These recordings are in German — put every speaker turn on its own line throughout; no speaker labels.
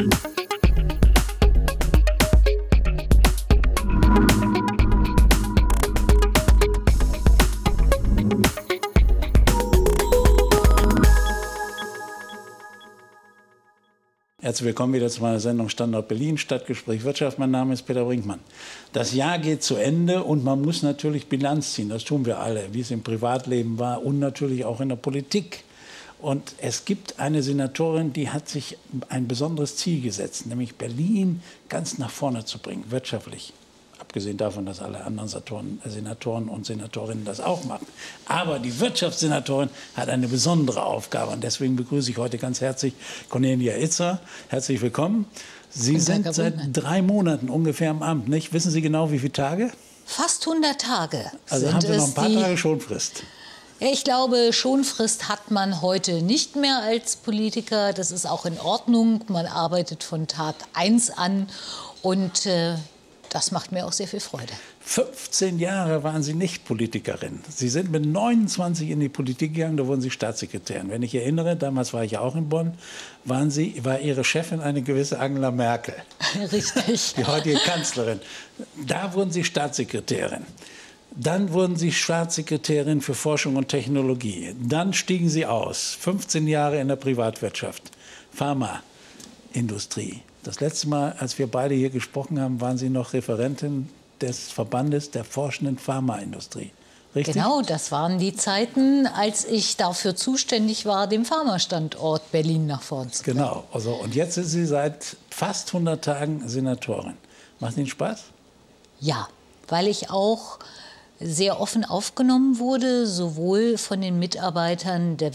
Herzlich willkommen wieder zu meiner Sendung Standort Berlin, Stadtgespräch Wirtschaft. Mein Name ist Peter Brinkmann. Das Jahr geht zu Ende und man muss natürlich Bilanz ziehen. Das tun wir alle, wie es im Privatleben war und natürlich auch in der Politik. Und es gibt eine Senatorin, die hat sich ein besonderes Ziel gesetzt, nämlich Berlin ganz nach vorne zu bringen, wirtschaftlich. Abgesehen davon, dass alle anderen Senatoren und Senatorinnen das auch machen. Aber die Wirtschaftssenatorin hat eine besondere Aufgabe. Und deswegen begrüße ich heute ganz herzlich Cornelia Itzer. Herzlich willkommen. Sie sind seit 3 Monaten ungefähr im Amt, nicht? Wissen Sie genau, wie viele Tage?
Fast 100 Tage.
Also haben Sie noch ein paar Tage Schonfrist?
Ja, ich glaube, Schonfrist hat man heute nicht mehr als Politiker. Das ist auch in Ordnung. Man arbeitet von Tag 1 an und das macht mir auch sehr viel Freude. 15 Jahre waren Sie nicht Politikerin. Sie sind mit 29 in die Politik gegangen, da wurden Sie Staatssekretärin. Wenn ich erinnere, damals war ich ja auch in Bonn, war Ihre Chefin eine gewisse Angela Merkel. Richtig.
Die heutige Kanzlerin. Da wurden Sie Staatssekretärin. Dann wurden Sie Staatssekretärin für Forschung und Technologie. Dann stiegen Sie aus. 15 Jahre in der Privatwirtschaft. Pharmaindustrie. Das letzte Mal, als wir beide hier gesprochen haben, waren Sie noch Referentin des Verbandes der forschenden Pharmaindustrie. Richtig?
Genau, das waren die Zeiten, als ich dafür zuständig war, den Pharmastandort Berlin nach vorn zu bringen.
Genau. Also, und jetzt sind Sie seit fast 100 Tagen Senatorin. Macht Ihnen Spaß?
Ja, weil ich auch sehr offen aufgenommen wurde, sowohl von den Mitarbeitern der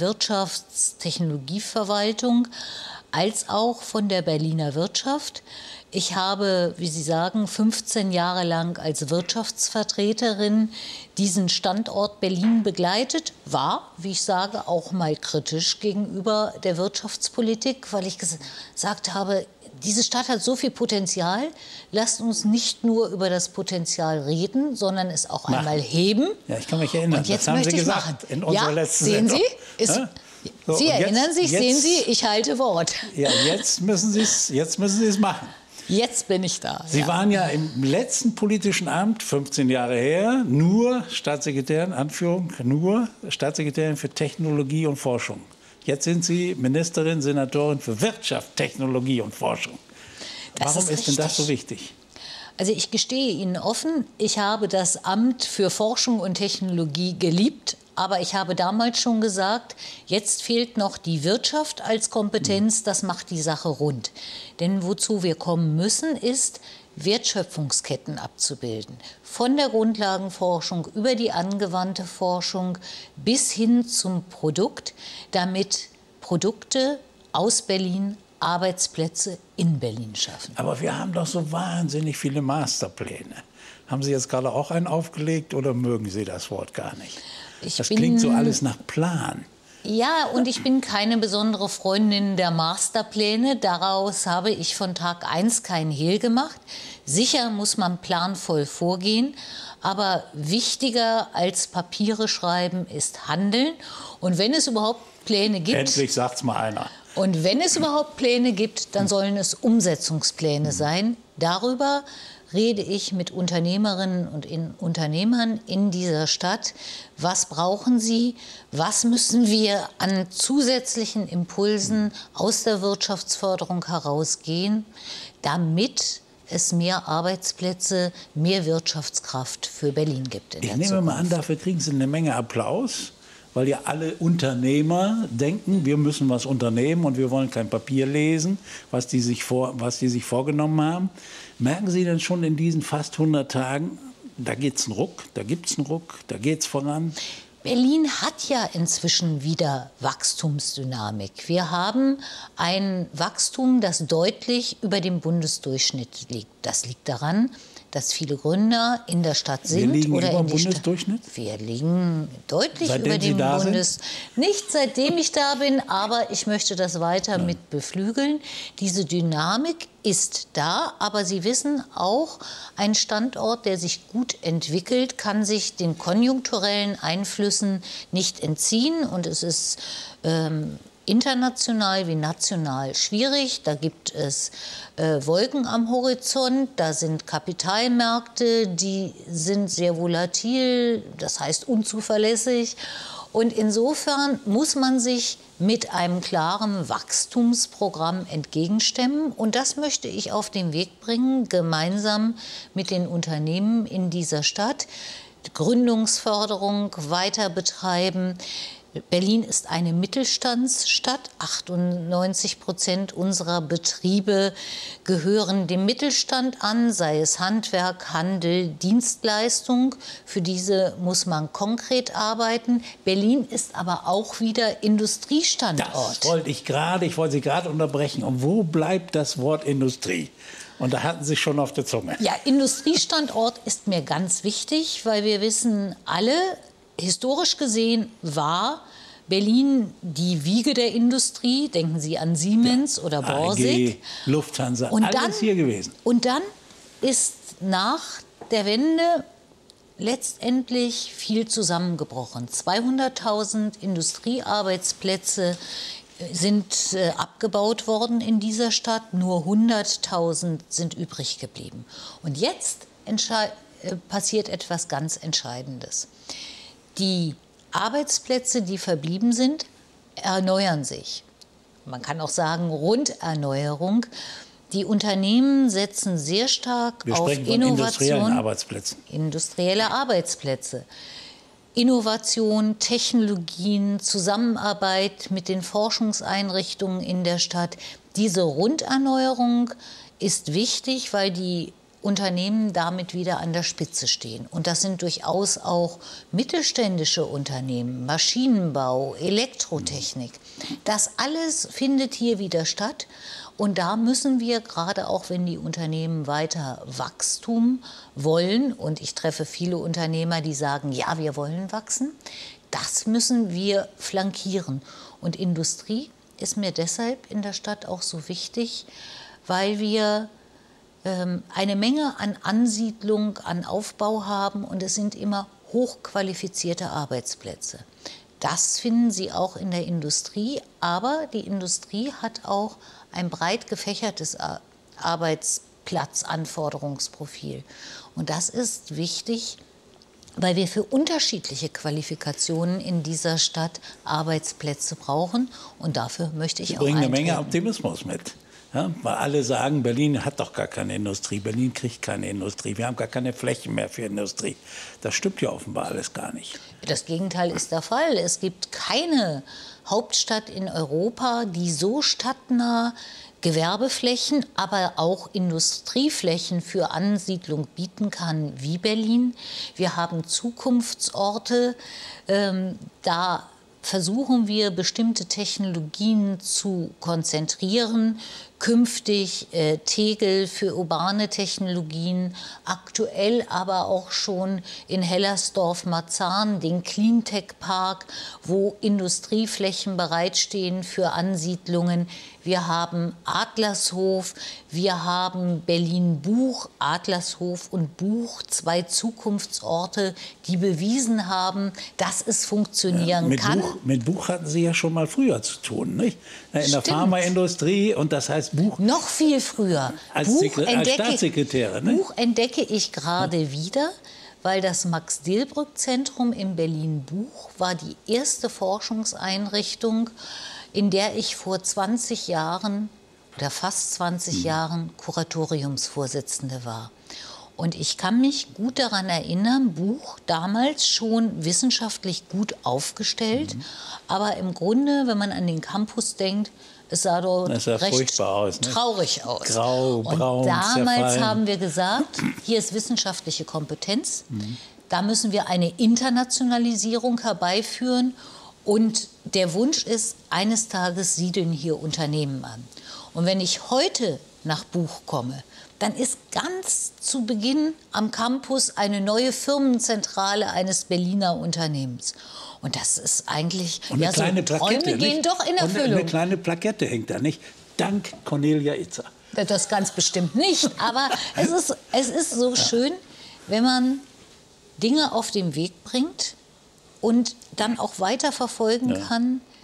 Wirtschaftstechnologieverwaltung als auch von der Berliner Wirtschaft. Ich habe, wie Sie sagen, 15 Jahre lang als Wirtschaftsvertreterin diesen Standort Berlin begleitet, war, wie ich sage, auch mal kritisch gegenüber der Wirtschaftspolitik, weil ich gesagt habe, diese Stadt hat so viel Potenzial, lasst uns nicht nur über das Potenzial reden, sondern es auch einmal heben.
Ja, ich kann mich erinnern,
und jetzt
das haben Sie
möchte
gesagt in unserer letzten
sehen
Sendung.
Sie? Sie erinnern sich, sehen Sie, ich halte Wort.
Ja, jetzt müssen Sie es machen.
Jetzt bin ich da.
Sie waren ja im letzten politischen Amt, 15 Jahre her, nur Staatssekretärin, Anführung, nur Staatssekretärin für Technologie und Forschung. Jetzt sind Sie Ministerin, Senatorin für Wirtschaft, Technologie und Forschung. Warum ist denn das so wichtig?
Also ich gestehe Ihnen offen, ich habe das Amt für Forschung und Technologie geliebt. Aber ich habe damals schon gesagt, jetzt fehlt noch die Wirtschaft als Kompetenz, das macht die Sache rund. Denn wozu wir kommen müssen, ist, Wertschöpfungsketten abzubilden. Von der Grundlagenforschung über die angewandte Forschung bis hin zum Produkt, damit Produkte aus Berlin Arbeitsplätze in Berlin schaffen.
Aber wir haben doch so wahnsinnig viele Masterpläne. Haben Sie jetzt gerade auch einen aufgelegt oder mögen Sie das Wort gar nicht? Das klingt so alles nach Plan.
Ja, und ich bin keine besondere Freundin der Masterpläne. Daraus habe ich von Tag 1 kein Hehl gemacht. Sicher muss man planvoll vorgehen, aber wichtiger als Papiere schreiben ist Handeln. Und wenn es überhaupt Pläne gibt...
Endlich sagt's mal einer.
Und wenn es überhaupt Pläne gibt, dann sollen es Umsetzungspläne sein. Darüber rede ich mit Unternehmerinnen und Unternehmern in dieser Stadt. Was brauchen sie? Was müssen wir an zusätzlichen Impulsen aus der Wirtschaftsförderung herausgehen, damit es mehr Arbeitsplätze, mehr Wirtschaftskraft für Berlin gibt in der Zukunft?
Ich nehme mal an, dafür kriegen Sie eine Menge Applaus, weil ja alle Unternehmer denken, wir müssen was unternehmen und wir wollen kein Papier lesen, was die sich vorgenommen haben. Merken Sie denn schon in diesen fast 100 Tagen, da geht's einen Ruck, da gibt's einen Ruck, da geht's voran?
Berlin hat ja inzwischen wieder Wachstumsdynamik. Wir haben ein Wachstum, das deutlich über dem Bundesdurchschnitt liegt. Das liegt daran, dass viele Gründer in der Stadt sind.
Wir liegen
oder
über
in
dem Bundesdurchschnitt?
Wir liegen deutlich
seitdem
über dem
Sie da
Bundesdurchschnitt. Nicht seitdem ich da bin, aber ich möchte das weiter mit beflügeln. Diese Dynamik ist da, aber Sie wissen auch, ein Standort, der sich gut entwickelt, kann sich den konjunkturellen Einflüssen nicht entziehen. Und es ist international wie national schwierig. Da gibt es Wolken am Horizont, da sind Kapitalmärkte, die sind sehr volatil, das heißt unzuverlässig. Und insofern muss man sich mit einem klaren Wachstumsprogramm entgegenstemmen. Und das möchte ich auf den Weg bringen, gemeinsam mit den Unternehmen in dieser Stadt. Gründungsförderung weiter betreiben. Berlin ist eine Mittelstandsstadt. 98% unserer Betriebe gehören dem Mittelstand an, sei es Handwerk, Handel, Dienstleistung. Für diese muss man konkret arbeiten. Berlin ist aber auch wieder Industriestandort.
Das wollte ich wollte Sie gerade unterbrechen. Und wo bleibt das Wort Industrie? Und da hatten Sie schon auf der Zunge.
Ja, Industriestandort ist mir ganz wichtig, weil wir wissen alle, historisch gesehen war Berlin die Wiege der Industrie. Denken Sie an Siemens oder Borsig.
AG, Lufthansa,
und
alles
dann,
hier gewesen.
Und dann ist nach der Wende letztendlich viel zusammengebrochen. 200.000 Industriearbeitsplätze sind abgebaut worden in dieser Stadt. Nur 100.000 sind übrig geblieben. Und jetzt passiert etwas ganz Entscheidendes. Die Arbeitsplätze, die verblieben sind, erneuern sich. Man kann auch sagen Runderneuerung. Die Unternehmen setzen sehr stark auf Innovation, industrielle Arbeitsplätze. Innovation, Technologien, Zusammenarbeit mit den Forschungseinrichtungen in der Stadt. Diese Runderneuerung ist wichtig, weil die Unternehmen damit wieder an der Spitze stehen. Und das sind durchaus auch mittelständische Unternehmen, Maschinenbau, Elektrotechnik. Das alles findet hier wieder statt. Und da müssen wir, gerade auch wenn die Unternehmen weiter Wachstum wollen, und ich treffe viele Unternehmer, die sagen, ja, wir wollen wachsen, das müssen wir flankieren. Und Industrie ist mir deshalb in der Stadt auch so wichtig, weil wir eine Menge an Ansiedlung, an Aufbau haben und es sind immer hochqualifizierte Arbeitsplätze. Das finden Sie auch in der Industrie, aber die Industrie hat auch ein breit gefächertes Arbeitsplatzanforderungsprofil. Und das ist wichtig, weil wir für unterschiedliche Qualifikationen in dieser Stadt Arbeitsplätze brauchen und dafür möchte ich auch eintreten.
Sie bringen eine Menge Optimismus mit. Ja, weil alle sagen, Berlin hat doch gar keine Industrie, Berlin kriegt keine Industrie, wir haben gar keine Flächen mehr für Industrie. Das stimmt ja offenbar alles gar nicht.
Das Gegenteil ist der Fall. Es gibt keine Hauptstadt in Europa, die so stadtnah Gewerbeflächen, aber auch Industrieflächen für Ansiedlung bieten kann wie Berlin. Wir haben Zukunftsorte, da versuchen wir, bestimmte Technologien zu konzentrieren. Künftig Tegel für urbane Technologien, aktuell aber auch schon in Hellersdorf-Marzahn den Cleantech-Park, wo Industrieflächen bereitstehen für Ansiedlungen. Wir haben Adlershof, wir haben Berlin-Buch, Adlershof und Buch, zwei Zukunftsorte, die bewiesen haben, dass es funktionieren kann.
Mit Buch hatten Sie ja schon mal früher zu tun, nicht? In der Pharmaindustrie, und das heißt Buch.
Noch viel früher.
Als Staatssekretärin. Ne?
Buch entdecke ich gerade wieder, weil das Max-Delbrück-Zentrum in Berlin-Buch war die erste Forschungseinrichtung, in der ich vor 20 Jahren oder fast 20 Jahren Kuratoriumsvorsitzende war. Und ich kann mich gut daran erinnern, Buch damals schon wissenschaftlich gut aufgestellt, aber im Grunde, wenn man an den Campus denkt, es sah dort recht traurig aus.
Grau, braun,
und damals
zerfallen.
haben wir gesagt, hier ist wissenschaftliche Kompetenz, da müssen wir eine Internationalisierung herbeiführen und der Wunsch ist, eines Tages siedeln hier Unternehmen an. Und wenn ich heute nach Buch komme, dann ist ganz zu Beginn am Campus eine neue Firmenzentrale eines Berliner Unternehmens. Und das ist eigentlich,
und
ja, so Träume gehen doch in Erfüllung.
Und eine kleine Plakette hängt da, nicht? Dank Cornelia Itzer.
Das ganz bestimmt nicht, aber es ist so schön, wenn man Dinge auf den Weg bringt und dann auch weiterverfolgen kann.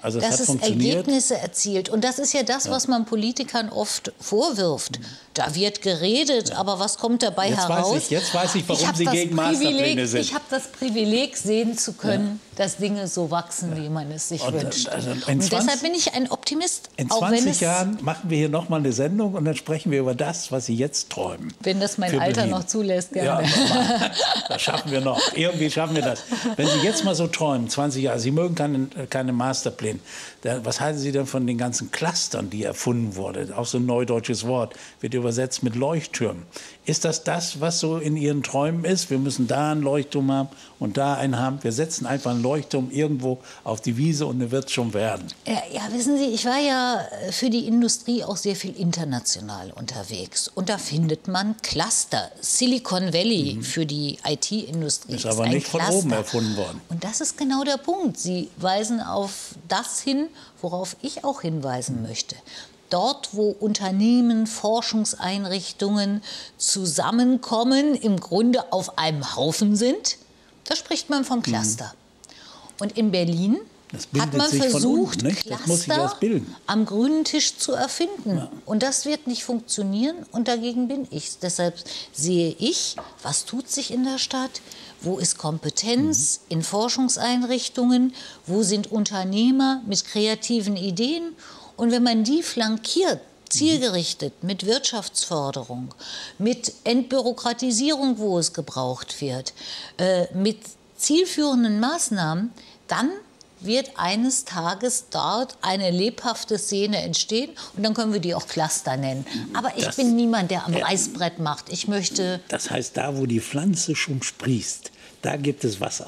Also
dass es Ergebnisse erzielt. Und das ist ja das, was man Politikern oft vorwirft. Da wird geredet, aber was kommt dabei heraus?
Jetzt weiß ich, warum Sie gegen Masterpläne sind.
Ich habe das Privileg, sehen zu können, dass Dinge so wachsen, wie man es sich wünscht. Und deshalb bin ich ein Optimist.
In 20 Jahren machen wir hier noch mal eine Sendung und dann sprechen wir über das, was Sie jetzt träumen.
Wenn das mein Alter noch zulässt, gerne.
Ja, das schaffen wir noch. Irgendwie schaffen wir das. Wenn Sie jetzt mal so träumen, 20 Jahre, Sie mögen keine Masterpläne. Was halten Sie denn von den ganzen Clustern, die erfunden wurden? Auch so ein neudeutsches Wort, wird übersetzt mit Leuchttürmen. Ist das, was so in Ihren Träumen ist? Wir müssen da einen Leuchtturm haben und da einen haben. Wir setzen einfach einen Leuchtturm irgendwo auf die Wiese und dann wird es schon werden.
Ja, wissen Sie, ich war ja für die Industrie auch sehr viel international unterwegs. Und da findet man Cluster. Silicon Valley für die IT-Industrie
ist aber nicht von oben erfunden worden.
Und das ist genau der Punkt. Sie weisen auf das hin, worauf ich auch hinweisen möchte. Dort, wo Unternehmen, Forschungseinrichtungen zusammenkommen, im Grunde auf einem Haufen sind, da spricht man vom Cluster. Und in Berlin hat man versucht, Cluster am grünen Tisch zu erfinden. Ja. Und das wird nicht funktionieren und dagegen bin ich. Deshalb sehe ich, was tut sich in der Stadt, wo ist Kompetenz in Forschungseinrichtungen, wo sind Unternehmer mit kreativen Ideen. Und wenn man die flankiert, zielgerichtet mit Wirtschaftsförderung, mit Entbürokratisierung, wo es gebraucht wird, mit zielführenden Maßnahmen, dann wird eines Tages dort eine lebhafte Szene entstehen und dann können wir die auch Cluster nennen. Aber ich bin niemand, der am Reißbrett macht. Ich möchte...
Das heißt, da, wo die Pflanze schon sprießt, da gibt es Wasser.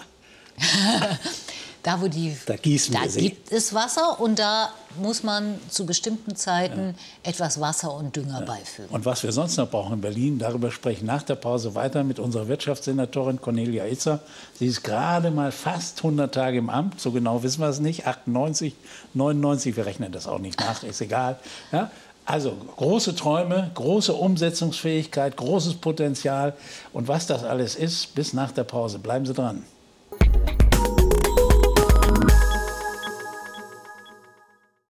Da gibt es Wasser und da muss man zu bestimmten Zeiten etwas Wasser und Dünger beifügen.
Und was wir sonst noch brauchen in Berlin, darüber spreche ich nach der Pause weiter mit unserer Wirtschaftssenatorin Cornelia Itzer. Sie ist gerade mal fast 100 Tage im Amt, so genau wissen wir es nicht, 98, 99, wir rechnen das auch nicht nach, ist egal. Ja? Also große Träume, große Umsetzungsfähigkeit, großes Potenzial und was das alles ist, bis nach der Pause. Bleiben Sie dran.